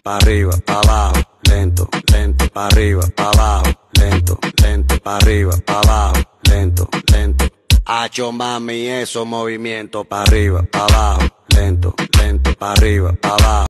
pa' arriba, pa' abajo, lento, lento, pa' arriba, pa' abajo, lento, lento, pa' arriba, pa' abajo, lento, lento. Hacho mami, esos movimientos pa' arriba, pa' abajo, lento, lento, pa' arriba, pa' abajo.